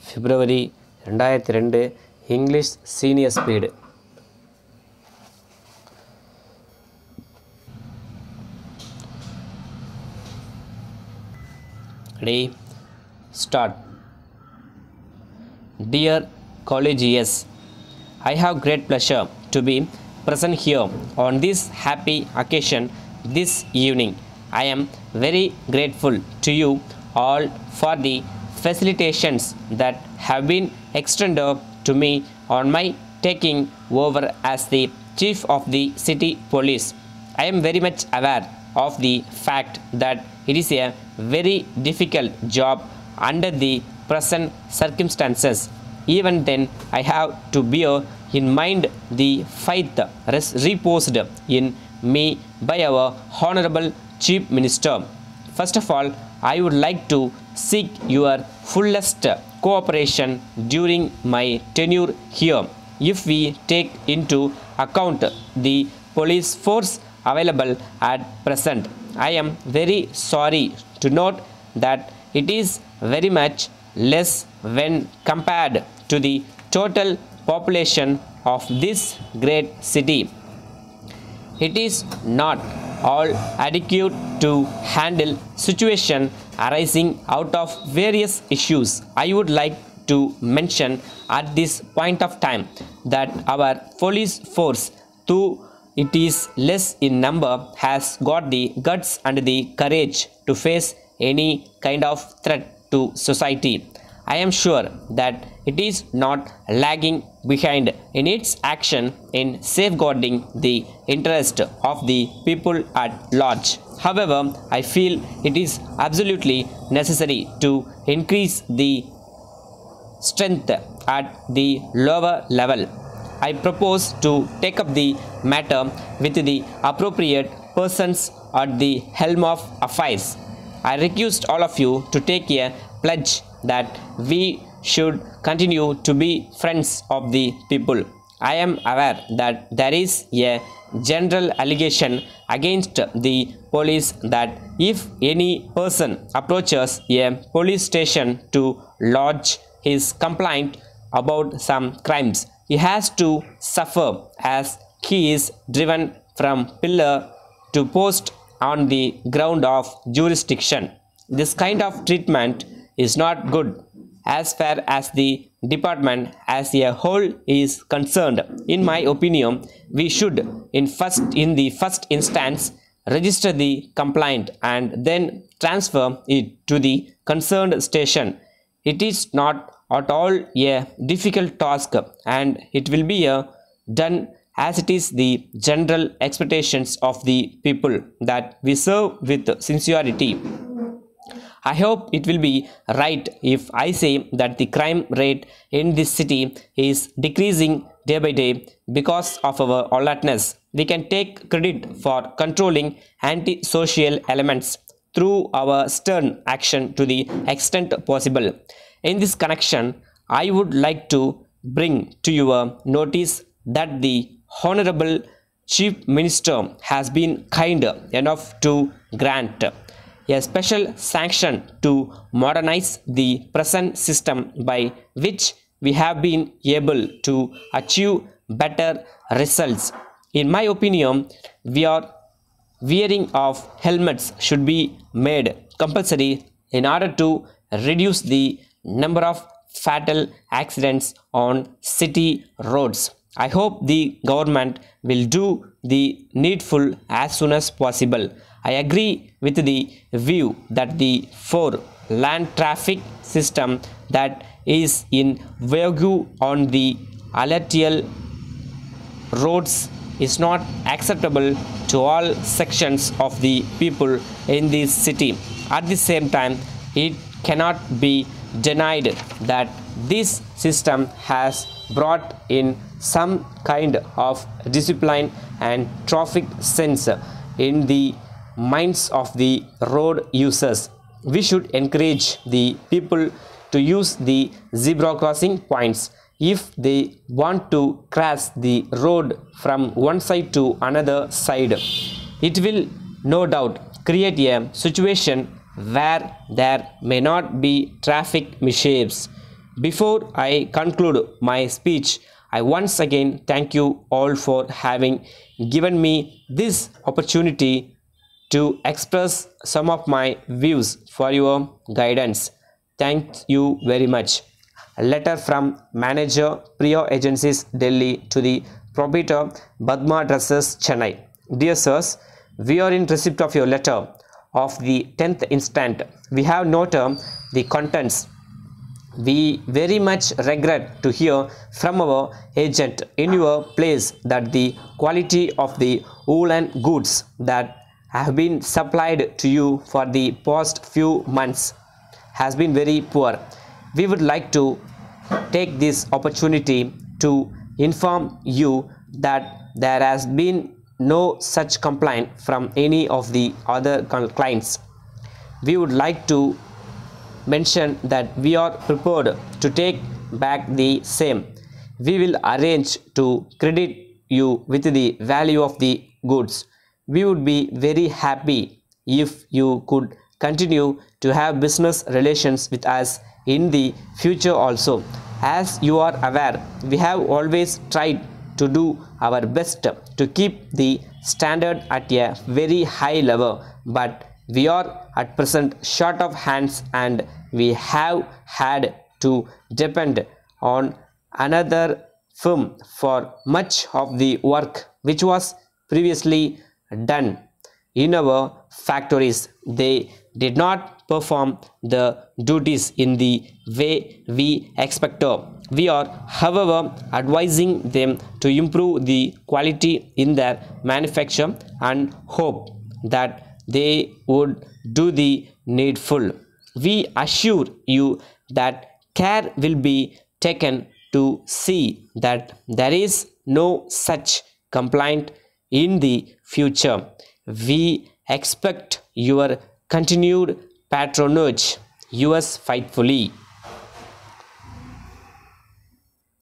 February 2002 English Senior Speed. Ready? Start. Dear collegians, I have great pleasure to be present here on this happy occasion this evening. I am very grateful to you all for the facilitations that have been extended to me on my taking over as the Chief of the City Police. I am very much aware of the fact that it is a very difficult job under the present circumstances. Even then, I have to bear in mind the faith reposed in me by our Honorable Chief Minister. First of all, I would like to seek your fullest cooperation during my tenure here. If we take into account the police force available at present, I am very sorry to note that it is very much less when compared to the total population of this great city. It is not all adequate to handle situation arising out of various issues. I would like to mention at this point of time that our police force, though it is less in number, has got the guts and the courage to face any kind of threat to society. I am sure that it is not lagging behind in its action in safeguarding the interest of the people at large. However, I feel it is absolutely necessary to increase the strength at the lower level. I propose to take up the matter with the appropriate persons at the helm of affairs. I request all of you to take a pledge that we should continue to be friends of the people. I am aware that there is a general allegation against the police that if any person approaches a police station to lodge his complaint about some crimes, he has to suffer as he is driven from pillar to post on the ground of jurisdiction. This kind of treatment is not good as far as the department as a whole is concerned. In my opinion, we should in the first instance register the complaint and then transfer it to the concerned station. It is not at all a difficult task, and it will be done as it is the general expectations of the people that we serve with sincerity. I hope it will be right if I say that the crime rate in this city is decreasing day by day because of our alertness. We can take credit for controlling anti-social elements through our stern action to the extent possible. In this connection, I would like to bring to your notice that the Honorable Chief Minister has been kind enough to grant a special sanction to modernize the present system by which we have been able to achieve better results. In my opinion, wearing of helmets should be made compulsory in order to reduce the number of fatal accidents on city roads. I hope the government will do the needful as soon as possible. I agree with the view that the land traffic system that is in vogue on the alluvial roads is not acceptable to all sections of the people in this city. At the same time, it cannot be denied that this system has brought in some kind of discipline and traffic sense in the minds of the road users. We should encourage the people to use the zebra crossing points if they want to cross the road from one side to another side. It will no doubt create a situation where there may not be traffic mishaps. Before I conclude my speech, I once again thank you all for having given me this opportunity to express some of my views for your guidance. Thank you very much. A letter from Manager Priya Agencies Delhi to the Proprietor Badma Dresses Chennai. Dear sirs, we are in receipt of your letter of the 10th instant. We have noted the contents. We very much regret to hear from our agent in your place that the quality of the woolen goods that have been supplied to you for the past few months has been very poor. We would like to take this opportunity to inform you that there has been no such complaint from any of the other clients. We would like to mention that we are prepared to take back the same. We will arrange to credit you with the value of the goods. We would be very happy if you could continue to have business relations with us in the future also. As you are aware, we have always tried to do our best to keep the standard at a very high level, but we are at present short of hands and we have had to depend on another firm for much of the work which was previously done in our factories. They did not perform the duties in the way we expected. We are, however, advising them to improve the quality in their manufacture and hope that they would do the needful. We assure you that care will be taken to see that there is no such complaint in the future. We expect your continued patronage. Yours faithfully.